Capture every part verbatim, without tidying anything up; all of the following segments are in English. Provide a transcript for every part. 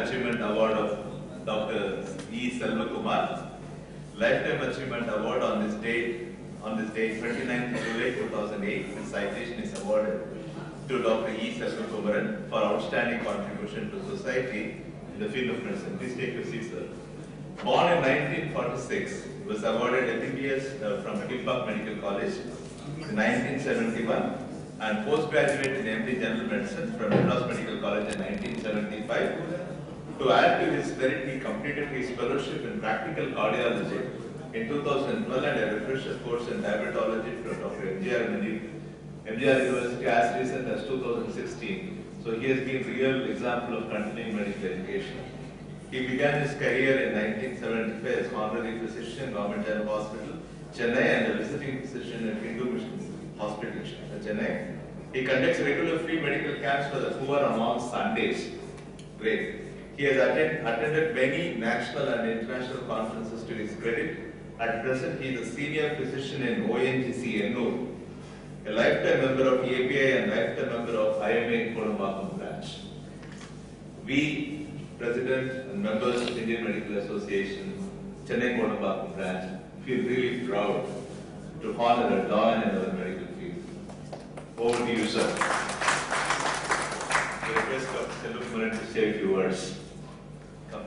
Achievement Award of Doctor E. Selvakumar. Lifetime Achievement Award on this date, on this date, twenty-ninth July two thousand eight. This citation is awarded to Doctor E. Selvakumaran for outstanding contribution to society in the field of medicine. Please take your seat, sir. Born in nineteen forty-six, he was awarded M B B S uh, from Kilpack Medical College in nineteen seventy-one and postgraduate in M D General Medicine from Madras Medical College in nineteen seventy-five. To add to his merit, he completed his fellowship in practical cardiology in two thousand twelve and a refresher course in diabetology from Doctor M G R M G R University as recent as two thousand sixteen. So he has been a real example of continuing medical education. He began his career in nineteen seventy-five as honorary physician in Government General Hospital, Chennai, and a visiting physician at Hindu Mission Hospital, Chennai. He conducts regular free medical camps for the poor on Sundays. Great. He has attend, attended many national and international conferences to his credit. At present, he is a senior physician in O N G C Ennur, a lifetime member of A P I and lifetime member of I M A Kodambakkam branch. We, President and members of Indian Medical Association, Chennai Kodambakkam branch, feel really proud to honor a lion in our medical field. Over to you, sir. The request of Selvakumaran to say a few words. Come.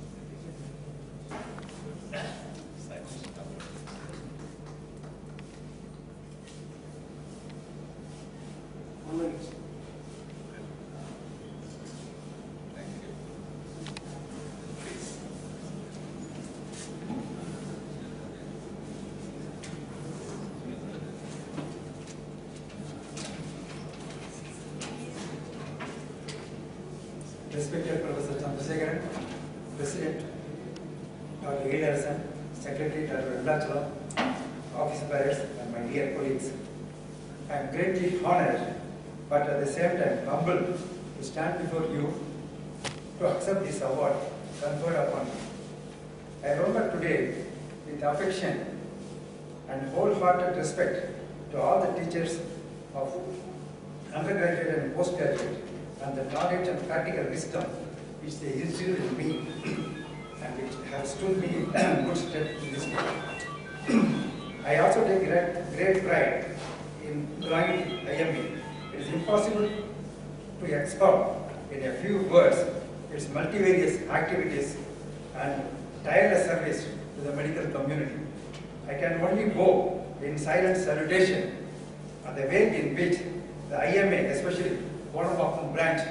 Respected Professor Chandrasekharan, President Doctor A. Larson, Secretary Doctor Vendachalam, office bearers, and my dear colleagues. I am greatly honored, but at the same time humbled to stand before you to accept this award conferred upon me. I remember today with affection and wholehearted respect to all the teachers of undergraduate and postgraduate, and the knowledge and practical wisdom which they instilled in me and which have stood me in good stead in this day. I also take great, great pride in belonging to I M E. It is impossible to expound in a few words its multivarious activities and tireless service to the medical community. I can only bow in silent salutation at the way in which the I M A, especially Kodambakkam branch,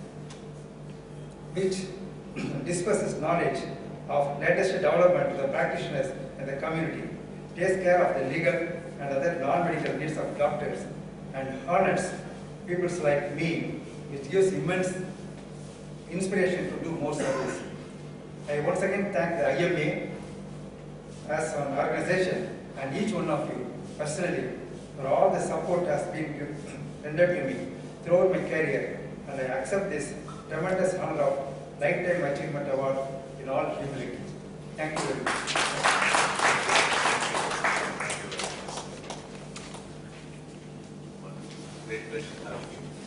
which discusses knowledge of latest development to the practitioners in the community, takes care of the legal and other non-medical needs of doctors, and honors people like me, which gives immense inspiration to do more service. I once again thank the I M A as an organization and each one of you personally for all the support has been rendered to me throughout my career, and I accept this tremendous honor of Lifetime Achievement Award in all humility. Thank you very much. Great question.